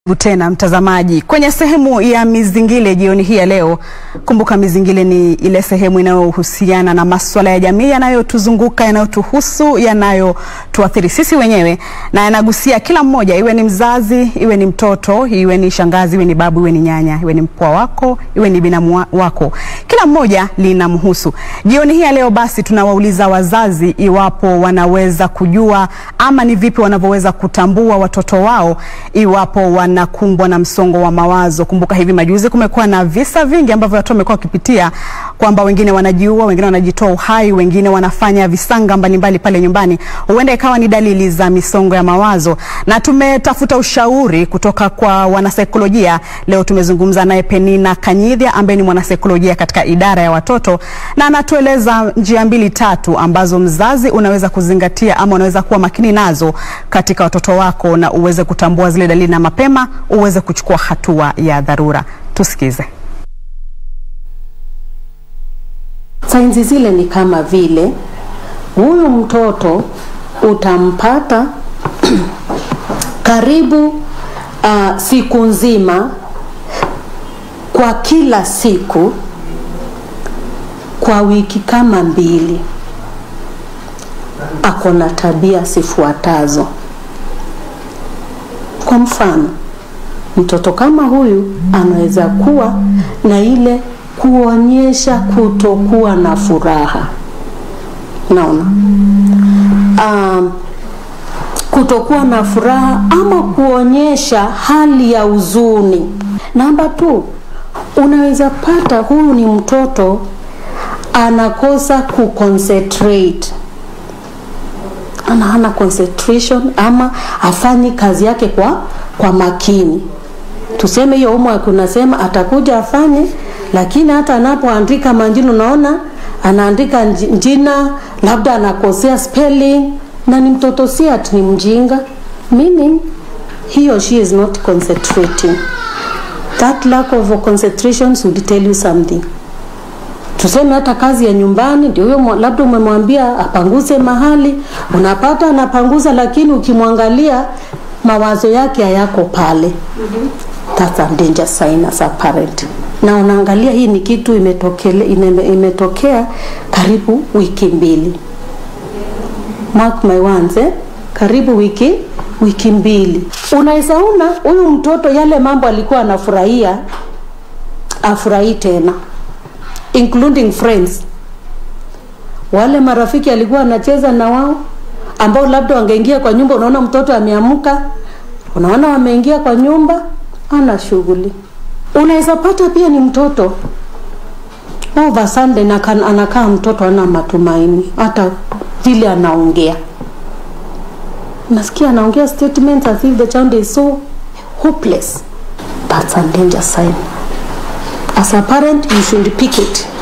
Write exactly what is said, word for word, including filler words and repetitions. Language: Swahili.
Tena mtazamaji kwenye sehemu ya mizingile jioni hii ya leo. Kumbuka mizingile ni ile sehemu inayohusiana na masuala ya jamii yanayotuzunguka, yanayotuhusu, yanayotuathiri sisi wenyewe na yanagusia kila mmoja, iwe ni mzazi, iwe ni mtoto, iwe ni shangazi, iwe ni babu, iwe ni nyanya, iwe ni mpwa wako, iwe ni binamu wako. Kila mmoja linamhusu. Jioni hii ya leo basi tunawauliza wazazi iwapo wanaweza kujua ama ni vipi wanavyoweza kutambua watoto wao iwapo wana nakumbwa na msongo wa mawazo. Kumbuka hivi majuzi kumekuwa na visa vingi ambavyo watu wamekuwa wakipitia, kwamba wengine wanajiua, wengine wanajitoa uhai, wengine wanafanya visanga mbalimbali pale nyumbani. Huenda ikawa ni dalili za misongo ya mawazo, na tumetafuta ushauri kutoka kwa wanasaikolojia. Leo tumezungumza naye Penina Kanyithia ambaye ni mwanasaikolojia katika idara ya watoto, na anatueleza njia mbili tatu ambazo mzazi unaweza kuzingatia ama unaweza kuwa makini nazo katika watoto wako na uweze kutambua zile dalili na mapema uweze kuchukua hatua ya dharura. Tusikize. Sainzi zile ni kama vile huyu mtoto utampata karibu uh, siku nzima, kwa kila siku, kwa wiki kama mbili akona tabia sifuatazo. Kwa mfano, mtoto kama huyu anaweza kuwa na ile kuonyesha kutokuwa na furaha. Naona um, kutokuwa na furaha ama kuonyesha hali ya huzuni. Namba two, unaweza pata huyu ni mtoto anakosa kuconcentrate, ana hana concentration ama afanyi kazi yake kwa kwa makini. Tuseme hiyo homework unasema atakuja afanye, lakini hata anapoandika manjino unaona anaandika jina, labda anakosea spelling, na ni mtoto si ati ni mjinga, meaning he or she is not concentrating. That lack of concentration should tell you something. Tuseme hata kazi ya nyumbani ndio huyo, labda umemwambia apanguze mahali, unapata anapanguza, lakini ukimwangalia mawazo yake hayako pale. Mm-hmm. That's a danger sign as a parent. Na unaangalia hii ni kitu imetokea imetokea karibu wiki mbili. Mark my words, eh? Karibu wiki wiki mbili. Unaweza una huyu mtoto yale mambo alikuwa anafurahia afurahi tena, including friends. Wale marafiki alikuwa anacheza na wao ambao labda wangeingia kwa nyumba, unaona mtoto ameamka, unaona wameingia kwa nyumba, ana shughuli. Unaweza pata pia ni mtoto over Sunday na kan, anakaa mtoto ana matumaini, hata vile anaongea nasikia anaongea statements as if the child is so hopeless. That's a danger sign. As a parent you should pick it.